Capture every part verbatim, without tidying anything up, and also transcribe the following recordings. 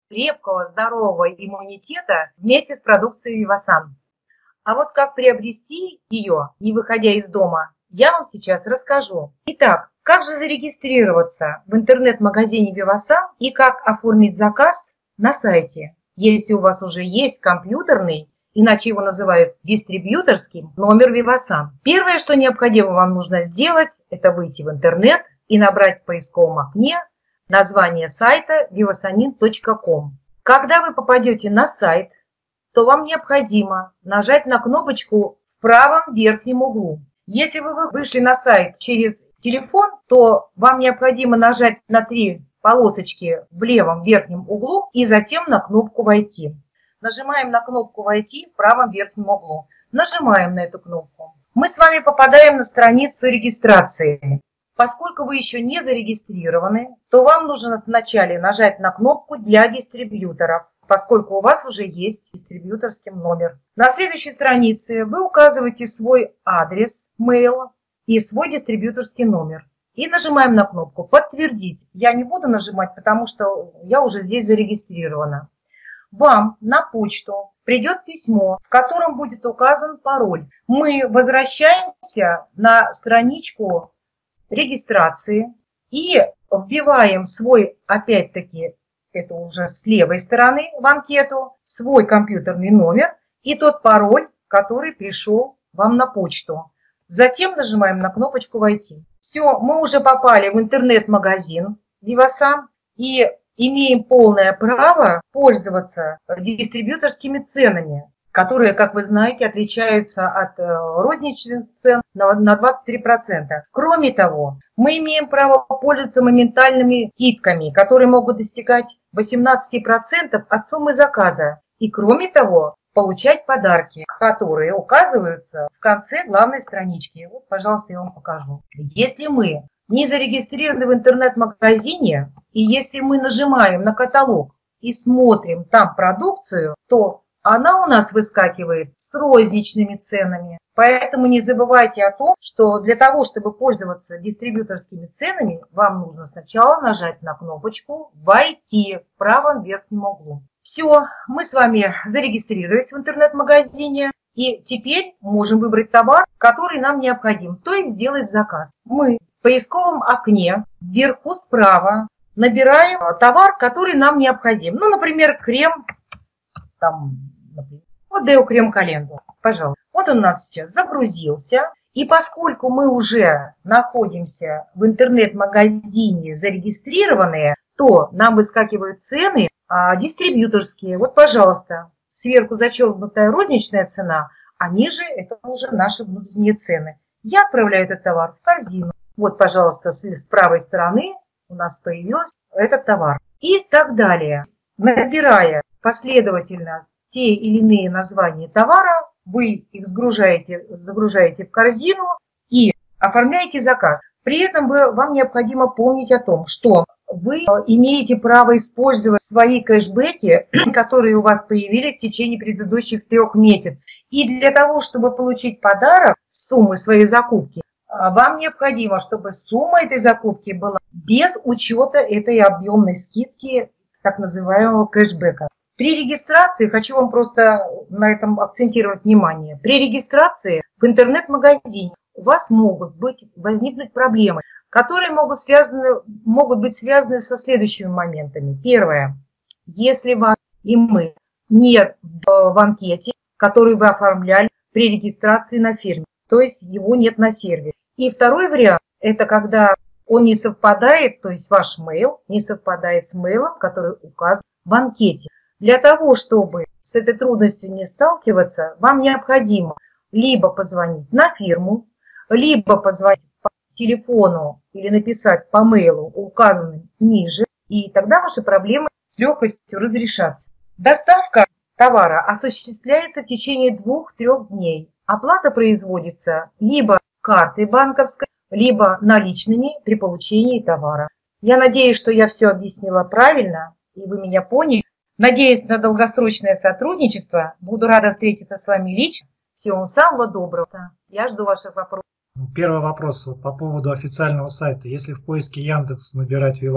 крепкого, здорового иммунитета вместе с продукцией Vivasan. А вот как приобрести ее, не выходя из дома, я вам сейчас расскажу. Итак, как же зарегистрироваться в интернет-магазине Vivasan и как оформить заказ на сайте, если у вас уже есть компьютерный, иначе его называют дистрибьюторским, номер Vivasan. Первое, что необходимо вам нужно сделать, это выйти в интернет и набрать в поисковом окне название сайта vivasanin точка ком. Когда вы попадете на сайт, то вам необходимо нажать на кнопочку в правом верхнем углу. Если вы вышли на сайт через телефон, то вам необходимо нажать на три полосочки в левом верхнем углу и затем на кнопку «Войти». Нажимаем на кнопку «Войти» в правом верхнем углу. Нажимаем на эту кнопку. Мы с вами попадаем на страницу регистрации. Поскольку вы еще не зарегистрированы, то вам нужно вначале нажать на кнопку «Для дистрибьюторов», поскольку у вас уже есть дистрибьюторский номер. На следующей странице вы указываете свой адрес, mail и свой дистрибьюторский номер. И нажимаем на кнопку «Подтвердить». Я не буду нажимать, потому что я уже здесь зарегистрирована. Вам на почту придет письмо, в котором будет указан пароль. Мы возвращаемся на страничку регистрации и вбиваем свой, опять-таки, это уже с левой стороны в анкету, свой компьютерный номер и тот пароль, который пришел вам на почту. Затем нажимаем на кнопочку «Войти». Все, мы уже попали в интернет-магазин Vivasan и имеем полное право пользоваться дистрибьюторскими ценами, которые, как вы знаете, отличаются от розничных цен на двадцать три процента. Кроме того, мы имеем право пользоваться моментальными скидками, которые могут достигать восемнадцати процентов от суммы заказа. И кроме того, получать подарки, которые указываются в конце главной странички. Вот, пожалуйста, я вам покажу. Если мы не зарегистрированы в интернет-магазине, и если мы нажимаем на каталог и смотрим там продукцию, то она у нас выскакивает с розничными ценами. Поэтому не забывайте о том, что для того, чтобы пользоваться дистрибьюторскими ценами, вам нужно сначала нажать на кнопочку «Войти» в правом верхнем углу. Все, мы с вами зарегистрировались в интернет-магазине. И теперь можем выбрать товар, который нам необходим, то есть сделать заказ. Мы в поисковом окне вверху справа набираем товар, который нам необходим. Ну, например, крем, там, например, вот Deo крем Calendula, пожалуйста. Вот он у нас сейчас загрузился. И поскольку мы уже находимся в интернет-магазине зарегистрированные, то нам выскакивают цены а, дистрибьюторские. Вот, пожалуйста. Сверху зачеркнутая розничная цена, а ниже это уже наши внутренние цены. Я отправляю этот товар в корзину. Вот, пожалуйста, с правой стороны у нас появился этот товар. И так далее. Набирая последовательно те или иные названия товара, вы их загружаете, загружаете в корзину и оформляете заказ. При этом вы, вам необходимо помнить о том, что вы имеете право использовать свои кэшбэки, которые у вас появились в течение предыдущих трех месяцев. И для того, чтобы получить подарок с суммы своей закупки, вам необходимо, чтобы сумма этой закупки была без учета этой объемной скидки, так называемого кэшбэка. При регистрации, хочу вам просто на этом акцентировать внимание, при регистрации в интернет-магазине у вас могут быть, возникнуть проблемы, которые могут, связаны, могут быть связаны со следующими моментами. Первое. Если вас и мы нет в анкете, который вы оформляли при регистрации на фирме, то есть его нет на сервере. И второй вариант, это когда он не совпадает, то есть ваш mail не совпадает с мейлом, который указан в анкете. Для того, чтобы с этой трудностью не сталкиваться, вам необходимо либо позвонить на фирму, либо позвонить по телефону или написать по мейлу, указанным ниже, и тогда ваши проблемы с легкостью разрешатся. Доставка товара осуществляется в течение двух-трех дней. Оплата производится либо картой банковской, либо наличными при получении товара. Я надеюсь, что я все объяснила правильно, и вы меня поняли. Надеюсь на долгосрочное сотрудничество. Буду рада встретиться с вами лично. Всего вам самого доброго. Я жду ваших вопросов. Первый вопрос вот по поводу официального сайта. Если в поиске Яндекс набирать Vivasan,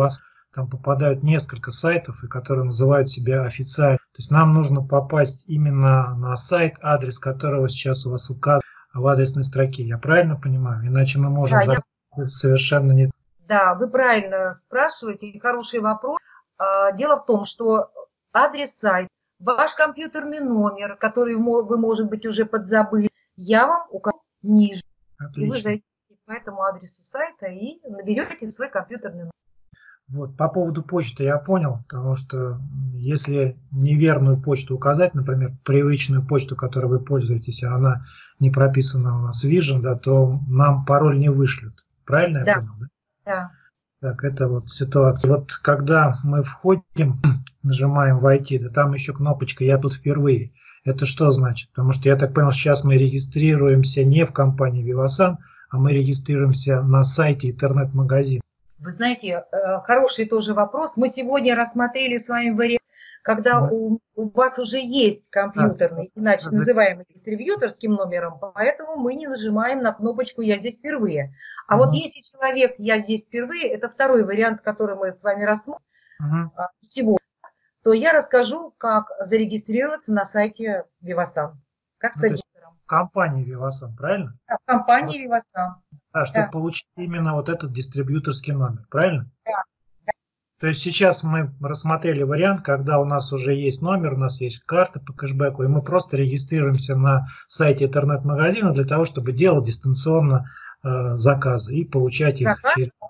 там попадают несколько сайтов, и которые называют себя официально. То есть нам нужно попасть именно на сайт, адрес которого сейчас у вас указан в адресной строке. Я правильно понимаю? Иначе мы можем Да, я... совершенно не... Да, вы правильно спрашиваете, хороший вопрос. Дело в том, что адрес сайта, ваш компьютерный номер, который вы, может быть, уже подзабыли, я вам укажу ниже. Отлично. И вы зайдете по этому адресу сайта и наберете свой компьютерный номер. Вот, по поводу почты я понял, потому что если неверную почту указать, например, привычную почту, которой вы пользуетесь, а она не прописана у нас в Vision, да, то нам пароль не вышлют. Правильно Да. я понял? Да? Да. Так, это вот ситуация. Вот когда мы входим, нажимаем «Войти», да там еще кнопочка «Я тут впервые». Это что значит? Потому что я так понял, сейчас мы регистрируемся не в компании Vivasan, а мы регистрируемся на сайте интернет-магазина. Вы знаете, хороший тоже вопрос. Мы сегодня рассмотрели с вами вариант, когда да. у, у вас уже есть компьютерный, да. иначе да. называемый дистрибьюторским номером, поэтому мы не нажимаем на кнопочку «Я здесь впервые». А угу. вот если человек «Я здесь впервые», это второй вариант, который мы с вами рассмотрим угу. сегодня, то я расскажу, как зарегистрироваться на сайте Vivasan. Как стать дистрибьютором. В компании Vivasan, правильно? Да, в компании Vivasan. А, чтобы да. получить именно вот этот дистрибьюторский номер, правильно? Да. То есть сейчас мы рассмотрели вариант, когда у нас уже есть номер, у нас есть карта по кэшбэку, и мы просто регистрируемся на сайте интернет-магазина для того, чтобы делать дистанционно э, заказы и получать их Заказ? через...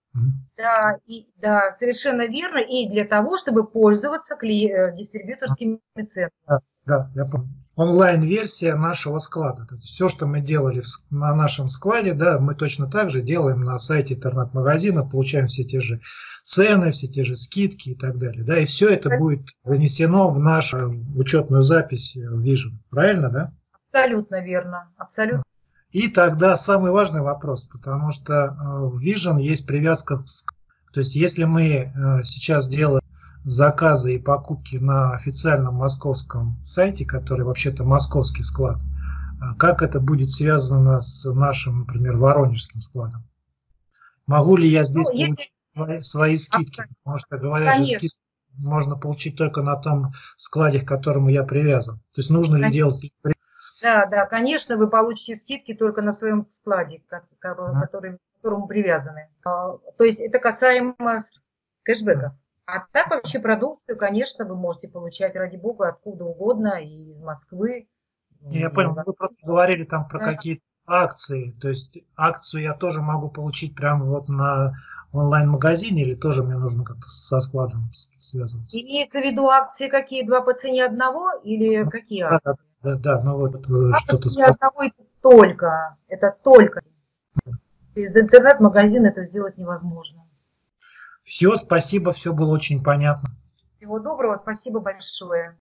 Да, и, да, совершенно верно, и для того, чтобы пользоваться кли... дистрибьюторскими ценами. Да, да, я помню. Онлайн-версия нашего склада. Все, что мы делали на нашем складе, да, мы точно так же делаем на сайте интернет-магазина, получаем все те же цены, все те же скидки и так далее. Да, и все это будет занесено в нашу учетную запись в Vision. Правильно, да? Абсолютно верно. Абсолютно. И тогда самый важный вопрос, потому что в Vision есть привязка к... То есть если мы сейчас делаем заказы и покупки на официальном московском сайте, который вообще-то московский склад, как это будет связано с нашим, например, воронежским складом? Могу ли я здесь ну, получить если... свои скидки? Потому что, говорят, что скидки можно получить только на том складе, к которому я привязан. То есть нужно ли делать... Да, да, конечно, вы получите скидки только на своем складе, к которому, к которому привязаны. То есть это касаемо кэшбэка. А так вообще продукцию, конечно, вы можете получать, ради бога, откуда угодно, и из Москвы. Я понял, вы просто говорили там про да. какие-то акции. То есть акцию я тоже могу получить прямо вот на онлайн-магазине, или тоже мне нужно как-то со складом связываться? Имеется в виду акции какие? Два по цене одного или какие акции? Да, да, да, ну вот что-то... одного это только, это только. Из интернет-магазина это сделать невозможно. Все, спасибо, все было очень понятно. Всего доброго, спасибо большое.